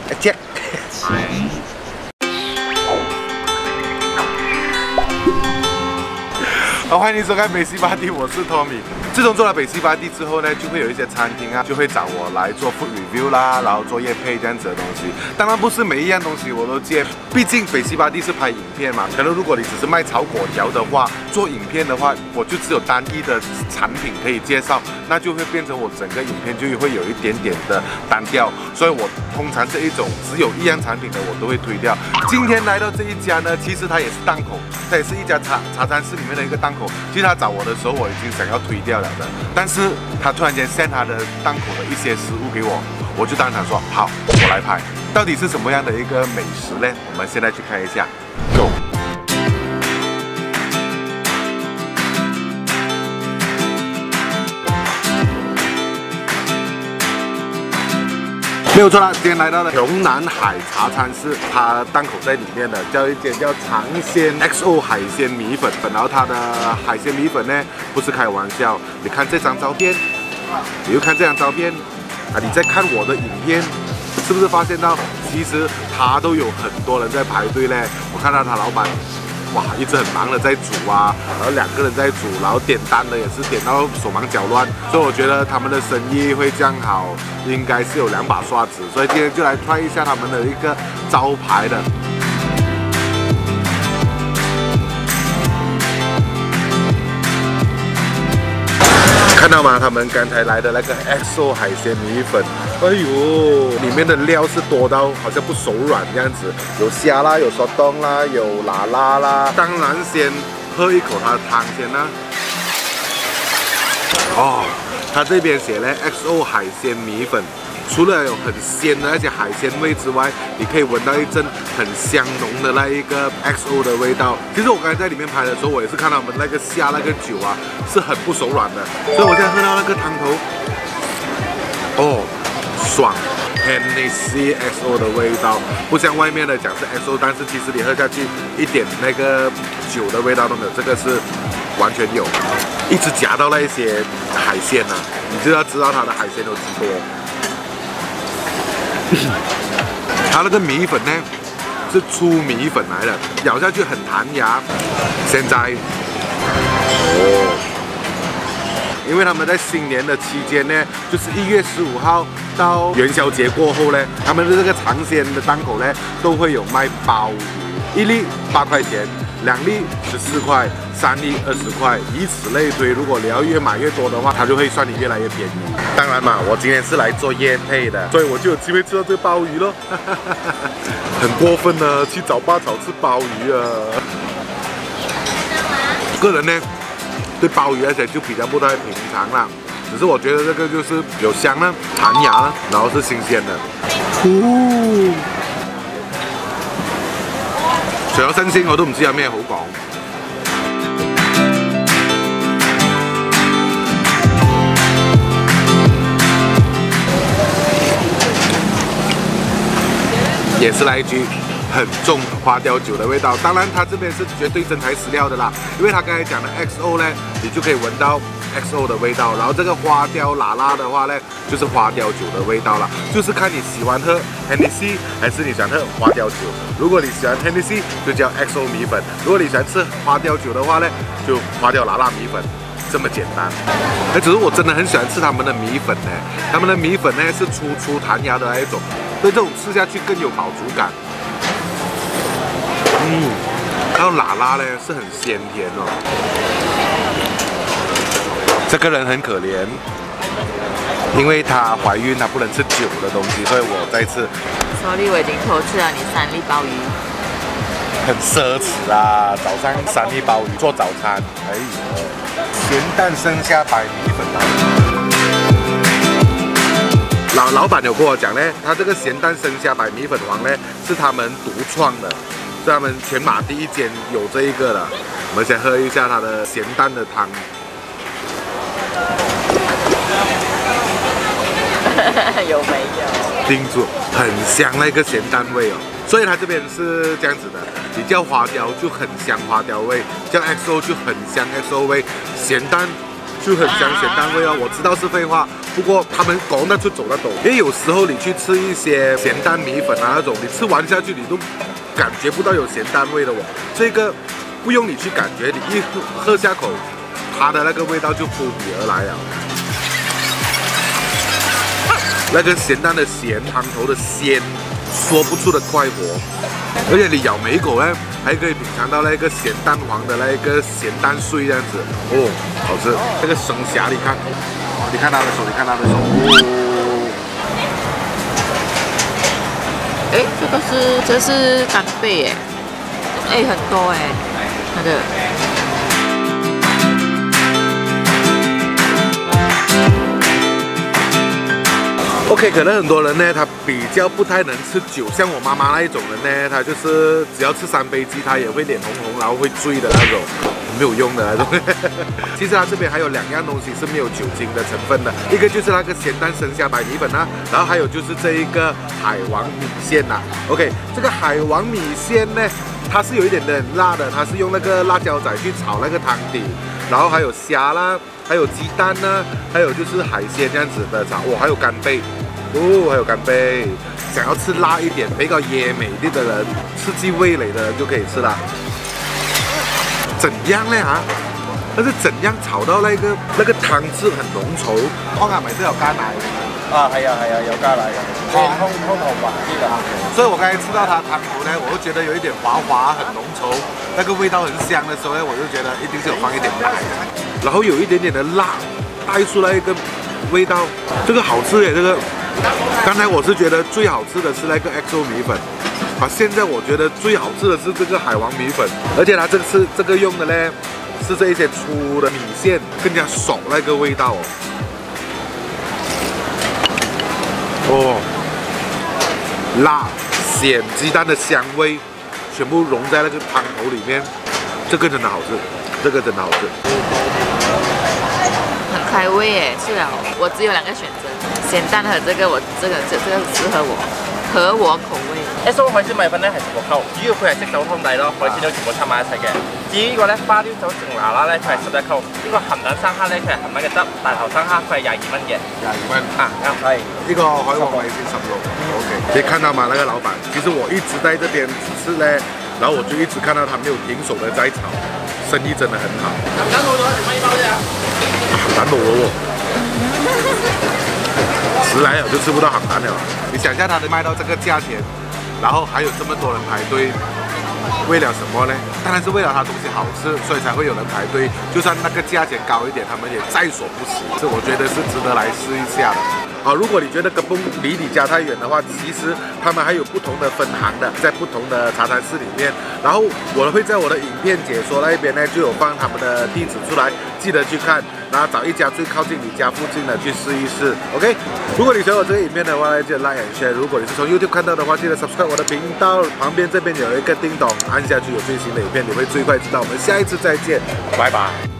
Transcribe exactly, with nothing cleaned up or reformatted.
接。好，欢迎收看北西巴蒂，我是 Tommy。自从做了北西巴蒂之后呢，就会有一些餐厅啊，就会找我来做 food review 啦，然后做业配这样子的东西。当然不是每一样东西我都接，毕竟北西巴蒂是拍影片嘛。可能如果你只是卖炒粿条的话，做影片的话，我就只有单一的产品可以介绍，那就会变成我整个影片就会有一点点的单调。所以我通常这一种只有一样产品的我都会推掉。今天来到这一家呢，其实它也是档口，它也是一家茶茶餐室里面的一个档口。其实他找我的时候，我已经想要推掉了的，但是他突然间 send 他的档口的一些食物给我，我就当场说好，我来拍。到底是什么样的一个美食呢？我们现在去看一下 ，Go。没有错啦，今天来到了琼南海茶餐室，它档口在里面的，叫一间叫尝鲜 X O 海鲜米粉。然后它的海鲜米粉呢，不是开玩笑。你看这张照片，你又看这张照片，啊，你再看我的影片，是不是发现到其实它都有很多人在排队嘞？我看到他老板。哇，一直很忙的在煮啊，然后两个人在煮，然后点单的也是点到手忙脚乱，所以我觉得他们的生意会这样好，应该是有两把刷子，所以今天就来 try 一下他们的一个招牌的。看到吗？他们刚才来的那个 X O 海鲜米粉，哎呦，里面的料是多到好像不手软这样子，有虾啦，有沙冬啦，有拉拉啦。当然先喝一口它的汤先啦。哦，它这边写了 X O 海鲜米粉。除了有很鲜的那些海鲜味之外，你可以闻到一阵很香浓的那一个 X O 的味道。其实我刚才在里面拍的时候，我也是看到我们那个虾那个酒啊是很不手软的，所以我现在喝到那个汤头，哦，爽 ，Hennessy X O 的味道，不像外面的讲是 X O， 但是其实你喝下去一点那个酒的味道都没有，这个是完全有。一直夹到那一些海鲜啊，你就要知道它的海鲜有几多。它那个米粉呢，是粗米粉来的，咬下去很弹牙。现在，哦，因为他们在新年的期间呢，就是一月十五号到元宵节过后呢，他们的这个尝鲜的档口呢，都会有卖鲍鱼，一粒八块钱，两粒十四块，三粒二十块，以此类推。如果你要越买越多的话，它就会算你越来越便宜。当然嘛，我今天是来做业配的，所以我就有机会吃到这个鲍鱼咯。很过分呢，去找爸炒吃鲍鱼啊！个人呢，对鲍鱼而且就比较不太平常啦。只是我觉得这个就是有香呢，弹牙呢，然后是新鲜的。呼，除咗新鮮我都唔知有咩好講。也是来一句很重花雕酒的味道，当然它这边是绝对真材实料的啦，因为它刚才讲的 X O 呢，你就可以闻到 X O 的味道，然后这个花雕拉拉的话呢，就是花雕酒的味道了，就是看你喜欢喝 Hennessy 还是你喜欢喝花雕酒。如果你喜欢 Hennessy 就叫 X O 米粉，如果你喜欢吃花雕酒的话呢，就花雕拉拉米粉。这么简单，哎，只是我真的很喜欢吃他们的米粉呢，他们的米粉呢是粗粗弹牙的那一种，所以这种吃下去更有饱足感。嗯，然后拉拉呢是很鲜甜哦。这个人很可怜，因为她怀孕，她不能吃酒的东西，所以我在吃。 所以我已经偷吃了你三粒鲍鱼。 很奢侈啊！早上三粒鲍鱼做早餐，哎呦，咸蛋生虾白米粉啊！老老板有跟我讲呢，他这个咸蛋生虾白米粉王呢是他们独创的，是他们全马第一间有这一个的。我们先喝一下它的咸蛋的汤。 有没有？ 叮住，很香那个咸蛋味哦。所以它这边是这样子的，你叫花雕就很香花雕味，叫 X O 就很香 X O 味，咸蛋就很香咸蛋味哦。我知道是废话，不过他们讲得出走得懂。因为有时候你去吃一些咸蛋米粉啊那种，你吃完下去你都感觉不到有咸蛋味的哦。这个不用你去感觉，你一喝下口，它的那个味道就扑鼻而来了。那个咸蛋的咸，汤头的鲜，说不出的快活。而且你咬每一口呢，还可以品尝到那个咸蛋黄的那个咸蛋碎这样子，哦，好吃。那个生虾，你看，你看他的手，你看他的手，哦。 哎，这个是这是干贝哎，哎很多哎，那个。 OK， 可能很多人呢，他比较不太能吃酒，像我妈妈那一种人呢，他就是只要吃三杯鸡，他也会脸红红，然后会醉的那种，没有用的那种。其实它这边还有两样东西是没有酒精的成分的，一个就是那个咸蛋生虾白米粉啊，然后还有就是这一个海王米线呐、啊。OK， 这个海王米线呢，它是有一点点辣的，它是用那个辣椒仔去炒那个汤底，然后还有虾啦，还有鸡蛋呢，还有就是海鲜这样子的炒，哇，还有干贝。哦，还有干贝，想要吃辣一点、比较椰美啲的人，刺激味蕾的人就可以吃啦。怎样呢？啊？但是怎样炒到那个那個湯汁很濃稠？湯係咪都有加奶？ 啊，係啊係啊，有加奶嘅，湯湯湯頭滑啲㗎。 所以我剛才吃到它湯頭呢，我就覺得有一點滑滑，很濃稠，那個味道很香的時候呢，我就覺得一定是有放一點奶，然後有一點點的辣，帶出來一個味道，這個好吃耶，這個。剛才我是覺得最好吃的是那個 X O 米粉，啊，現在我覺得最好吃的是這個海王米粉，而且它這個是這個用的呢，是這一些粗的米線，更加爽那個味道哦。哦，辣、鹹、雞蛋的香味，全部融在那個湯頭裡面，這個真的好吃，這個真的好吃。 很開胃耶，是啊，我只有兩個選擇。咸蛋和這個我這個這這個適合我，合我口味。 S O 海鮮米粉咧係十六溝，主要佢係即走湯底咯，海鮮都全部插埋一齊嘅。至於呢個咧花雕酒淨拿啦咧，佢係十一溝。呢個鹹蛋生蝦咧，佢係含一個汁，大頭生蝦佢係廿二蚊嘅。 廿二蚊啊，啱係。 呢個海王米線十六 ，OK。你看到嗎？那個老闆，其實我一直在這邊吃咧，然後我就一直看到他沒有停手的在炒，生意真的很好。鹹蛋冇咗條米包啫啊！鹹蛋冇咗喎。迟來了就吃不到鹹蛋了。你想下，它能賣到這個價錢，然後還有這麼多人排隊，為了什麼呢？當然是為了它東西好吃，所以才會有人排隊。就算那個價錢高一點，他們也在所不惜。這我覺得是值得來試一下的。好，如果你覺得根本離你家太遠的話，其實他們還有不同的分行的，在不同的茶餐室裡面。然後我會在我的影片解說那一邊呢，就有放他們的地址出來，記得去看，然後找一家最靠近你家附近的去試一試。OK， 如果你喜歡我這個影片的話呢，記得 like and share。如果你是從 YouTube 看到的話，記得 subscribe 我的頻道，旁邊這邊有一個叮咚，按下去有最新的影片，你會最快知道。我們下一次再見，拜拜。